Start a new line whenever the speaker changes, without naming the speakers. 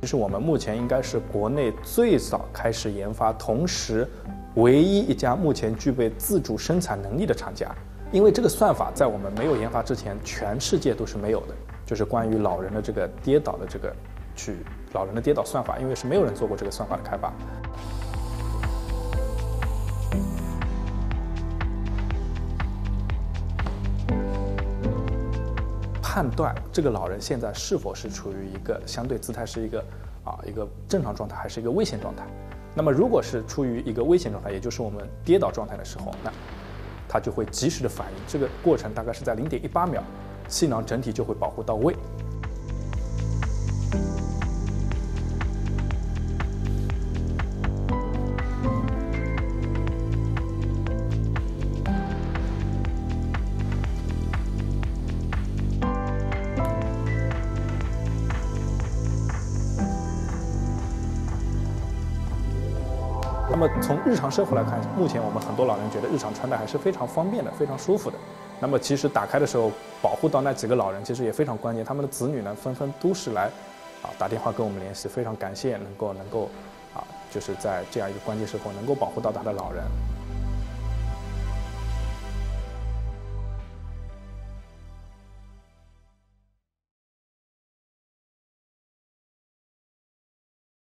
其实我们目前应该是国内最早开始研发，同时唯一一家目前具备自主生产能力的厂家。因为这个算法在我们没有研发之前，全世界都是没有的，就是关于老人的这个跌倒的老人的跌倒算法，因为是没有人做过这个算法的开发。判断这个老人现在是否是处于一个相对姿态是一个正常状态，还是一个危险状态。那么如果是处于一个危险状态，也就是我们跌倒状态的时候，那它就会及时的反应。这个过程大概是在0.18秒，气囊整体就会保护到位。那么从日常生活来看，目前我们很多老人觉得日常穿戴还是非常方便的，非常舒服的。那么其实打开的时候，保护到那几个老人，其实也非常关键。他们的子女呢，纷纷都是来打电话跟我们联系，非常感谢能够就是在这样一个关键时候能够保护到他的老人。